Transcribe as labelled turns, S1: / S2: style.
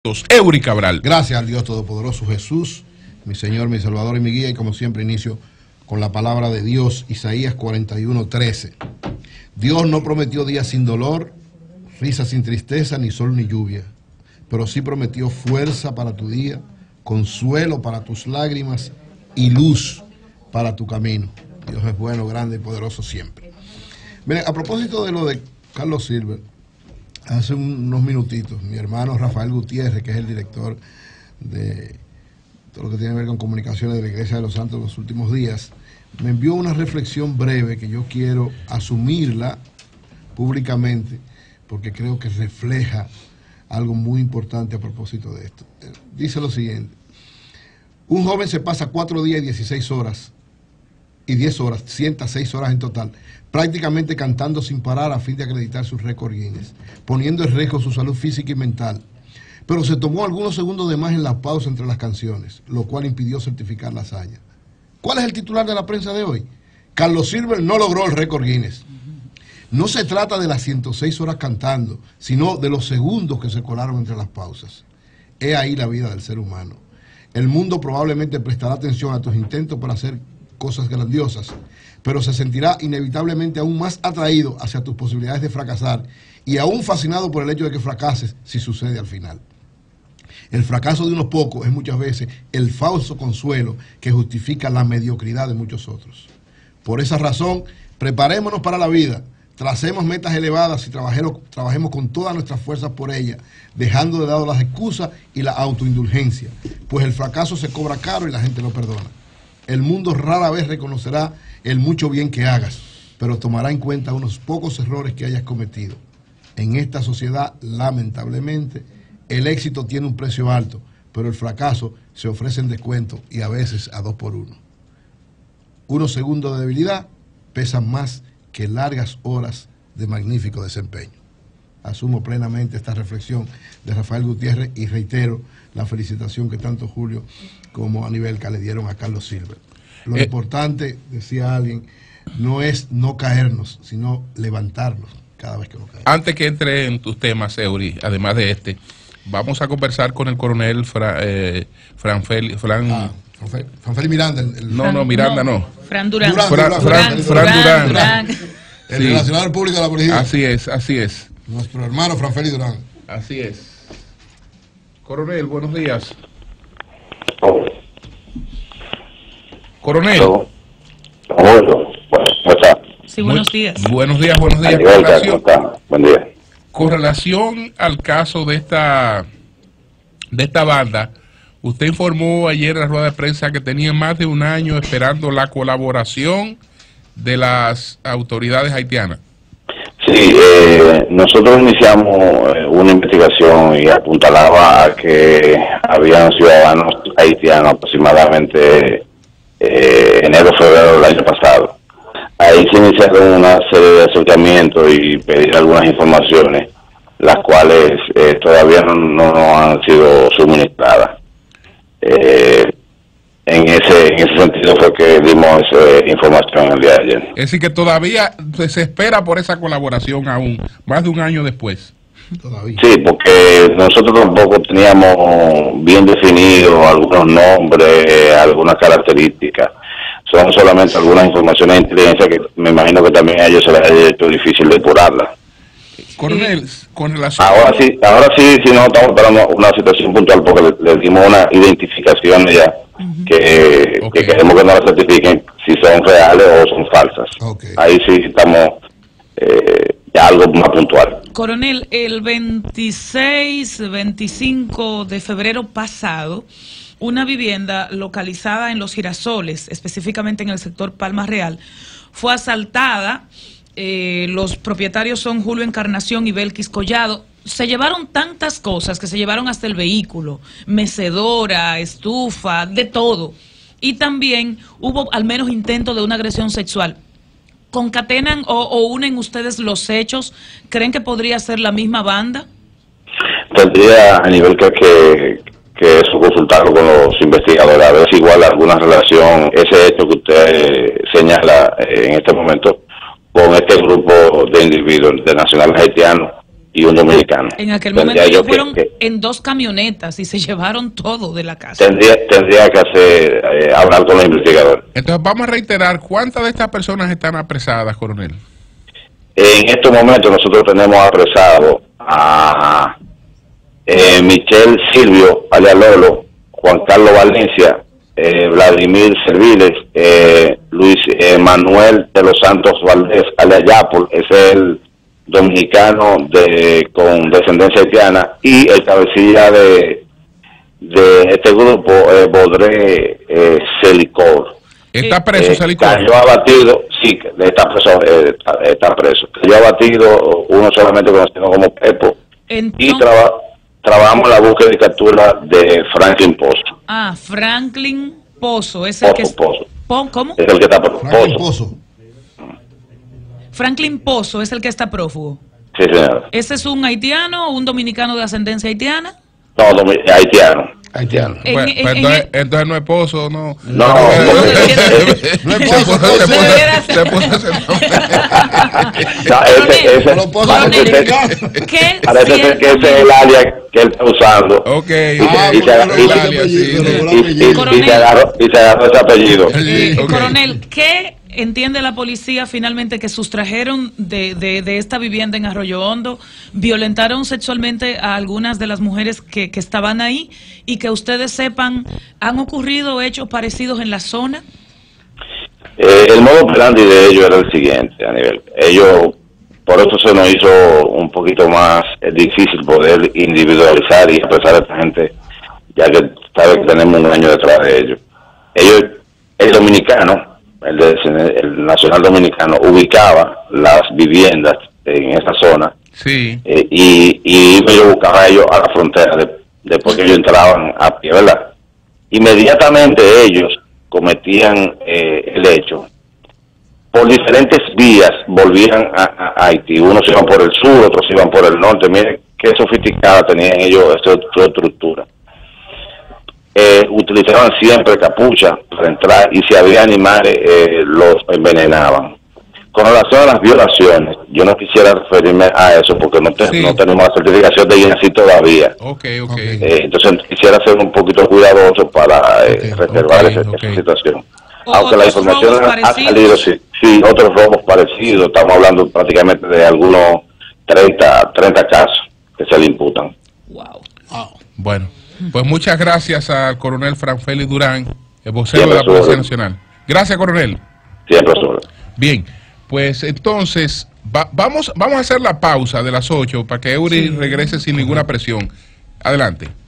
S1: Eury Cabral.
S2: Gracias al Dios Todopoderoso Jesús, mi Señor, mi Salvador y mi guía, y como siempre inicio con la palabra de Dios, Isaías 41:13. Dios no prometió días sin dolor, risa sin tristeza, ni sol ni lluvia, pero sí prometió fuerza para tu día, consuelo para tus lágrimas y luz para tu camino. Dios es bueno, grande y poderoso siempre. Miren, a propósito de lo de Carlos Silver, hace unos minutitos, mi hermano Rafael Gutiérrez, que es el director de todo lo que tiene que ver con comunicaciones de la Iglesia de los Santos en los últimos días, me envió una reflexión breve que yo quiero asumirla públicamente porque creo que refleja algo muy importante a propósito de esto. Dice lo siguiente: un joven se pasa 4 días y 16 horas y 10 horas, 106 horas en total, prácticamente cantando sin parar a fin de acreditar su récord Guinness, poniendo en riesgo su salud física y mental. Pero se tomó algunos segundos de más en la pausa entre las canciones, lo cual impidió certificar la hazaña. ¿Cuál es el titular de la prensa de hoy? Carlos Silver no logró el récord Guinness. No se trata de las 106 horas cantando, sino de los segundos que se colaron entre las pausas. He ahí la vida del ser humano. El mundo probablemente prestará atención a tus intentos para hacer cosas grandiosas, pero se sentirá inevitablemente aún más atraído hacia tus posibilidades de fracasar y aún fascinado por el hecho de que fracases si sucede al final. El fracaso de unos pocos es muchas veces el falso consuelo que justifica la mediocridad de muchos otros. Por esa razón, preparémonos para la vida, tracemos metas elevadas y trabajemos con todas nuestras fuerzas por ellas, dejando de lado las excusas y la autoindulgencia, pues el fracaso se cobra caro y la gente lo perdona. El mundo rara vez reconocerá el mucho bien que hagas, pero tomará en cuenta unos pocos errores que hayas cometido. En esta sociedad, lamentablemente, el éxito tiene un precio alto, pero el fracaso se ofrece en descuento y a veces a 2 por 1. Unos segundos de debilidad pesan más que largas horas de magnífico desempeño. Asumo plenamente esta reflexión de Rafael Gutiérrez y reitero la felicitación que tanto Julio como Anibelca le dieron a Carlos Silver. Lo importante, decía alguien, no es no caernos, sino levantarnos cada vez que nos caemos.
S1: Antes que entre en tus temas, Eury, además de este, vamos a conversar con el coronel Franfeli
S2: Miranda.
S1: No, Miranda no.
S3: Fran Durán.
S1: Durán.
S2: El relacionador público de la policía.
S1: Así es.
S2: Nuestro hermano Franfeli Durán.
S1: Así es. Coronel, buenos días. Coronel.
S4: ¿Cómo está?
S3: Sí, buenos días.
S1: Buenos días.
S4: ¿Cómo está? Buen día.
S1: Con relación al caso de esta banda, usted informó ayer en la rueda de prensa que tenía más de un año esperando la colaboración de las autoridades haitianas.
S4: Sí, nosotros iniciamos una investigación y apuntalaba a que habían ciudadanos haitianos aproximadamente enero, febrero del año pasado. Ahí se iniciaron una serie de acercamientos y pedir algunas informaciones, las cuales todavía no han sido suministradas. En ese sentido fue que dimos información el día de ayer.
S1: Es decir, que todavía se espera por esa colaboración aún, más de un año después.
S2: Todavía.
S4: Sí, porque nosotros tampoco teníamos bien definidos algunos nombres, algunas características. Son solamente algunas informaciones de inteligencia que me imagino que también a ellos se les ha hecho difícil depurarlas.
S1: Coronel, con relación...
S4: Ahora sí, no estamos esperando una situación puntual porque le dimos una identificación ya que queremos que no la certifiquen si son reales o son falsas. Ahí sí estamos ya algo más puntual.
S3: Coronel, el 25 de febrero pasado, una vivienda localizada en Los Girasoles, específicamente en el sector Palma Real, fue asaltada. Los propietarios son Julio Encarnación y Belkis Collado. Se llevaron tantas cosas que se llevaron hasta el vehículo, mecedora, estufa, de todo. Y también hubo al menos intento de una agresión sexual. ¿Concatenan o unen ustedes los hechos? ¿Creen que podría ser la misma banda?
S4: Tendría a nivel que eso consultarlo con los investigadores, a ver si igual alguna relación, ese hecho que usted señala en este momento, con este grupo de individuos de nacionales haitianos y un dominicano.
S3: En aquel momento ellos fueron en 2 camionetas y se llevaron todo de la casa.
S4: Tendría que hacer hablar con los investigadores.
S1: Entonces vamos a reiterar, ¿cuántas de estas personas están apresadas, coronel?
S4: En estos momentos nosotros tenemos apresado a Michelle Silvio, alias Lolo, Juan Carlos Valencia, Vladimir Serviles, Luis Manuel de los Santos Valdés, alias Yapol, ese es el dominicano con descendencia haitiana, y el cabecilla de este grupo, Bodré Celicor.
S1: ¿Está preso Celicor?
S4: Cayó abatido, sí, está preso. Cayó abatido uno solamente conocido como Pepo. Y trabajamos la búsqueda y captura de Franklin Pozo.
S3: Ah, Franklin Pozo, es el
S4: Pozo.
S3: ¿Cómo?
S4: Es el que está Pozo.
S3: Franklin Pozo es el que está prófugo.
S4: Sí, señor.
S3: ¿Ese es un haitiano o un dominicano de ascendencia haitiana?
S4: No, haitiano.
S1: Entonces no es Pozo, no.
S4: No,
S2: no es Pozo.
S4: Parece ser que ese es el alias que él está usando.
S1: Ok.
S4: Y se agarró ese apellido.
S3: Coronel, ¿qué entiende la policía finalmente que sustrajeron de esta vivienda en Arroyo Hondo, violentaron sexualmente a algunas de las mujeres que estaban ahí, y que ustedes sepan, han ocurrido hechos parecidos en la zona?
S4: El modo operandi de ellos era el siguiente, Aníbal. Ellos, por eso se nos hizo un poquito más difícil poder individualizar y apresar a esta gente, ya que sabe que tenemos un año detrás de ellos. El dominicano, el nacional dominicano, ubicaba las viviendas en esa zona,
S1: sí,
S4: y yo buscaba a ellos a la frontera después que ellos entraban a pie, ¿verdad? Inmediatamente ellos cometían el hecho, por diferentes vías volvían a Haití. Unos iban por el sur, otros iban por el norte. Miren qué sofisticada tenían ellos su estructura. Utilizaban siempre capucha para entrar, y si había animales los envenenaban. Con relación a las violaciones, yo no quisiera referirme a eso porque no tenemos la certificación de INACI todavía. Entonces quisiera ser un poquito cuidadoso para reservar esa situación. Aunque la información ha salido, sí, otros robos parecidos. Estamos hablando prácticamente de algunos 30 casos que se le imputan.
S3: Wow.
S1: Bueno, pues muchas gracias al coronel Franfeli Durán, el vocero de la Policía Nacional. Gracias, coronel.
S4: Siempre sobre.
S1: Bien, pues entonces vamos a hacer la pausa de las 8 para que Eury regrese sin ninguna presión. Adelante.